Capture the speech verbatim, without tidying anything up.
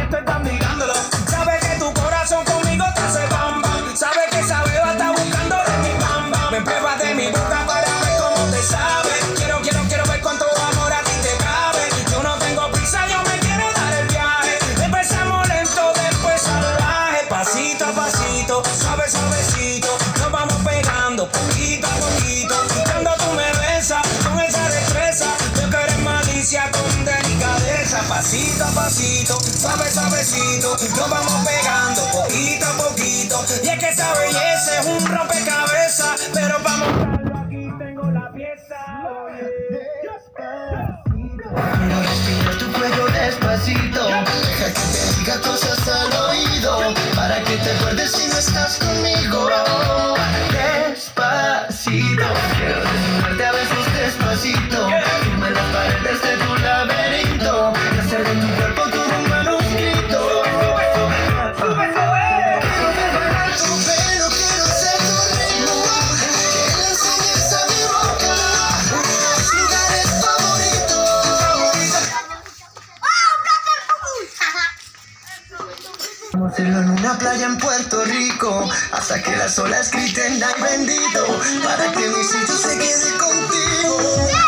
tú estás mirándolo. Sabes que tu corazón conmigo te hace bam bam. Sabes que esa beba está buscando de mi bam bam. Me pruebas de mi boca para ver cómo te sabe. Quiero, quiero, quiero ver cuánto amor a ti te cabe. Yo no tengo prisa, yo me quiero dar el viaje. Empezamos lento, después salvaje. Pasito a pasito, suave, suavecito. Nos vamos pegando poquito a poquito. Cuando tú me besas con esa destreza, yo que eres malicia con delicadeza. Pasito a pasito, suave, suavecito. Nos vamos pegando poquito a poquito. Y es que esa belleza es un rompecabezas. Pero para montarlo aquí tengo la pieza. Quiero respirar tu cuello despacito. Deja que te diga cosas al oído, para que te acuerdes si no estás conmigo. Despacito, quiero desnudarte a besos despacito. Firme las paredes de tu laberinto y hacer de tu cuerpo todo un manuscrito. Pero quiero ser tu ritmo, que le enseñes a mi boca tus lugares favoritos. Vamos a hacerlo en una playa en Puerto Rico, hasta que las olas griten ay bendito, para que mi sitio se quede contigo.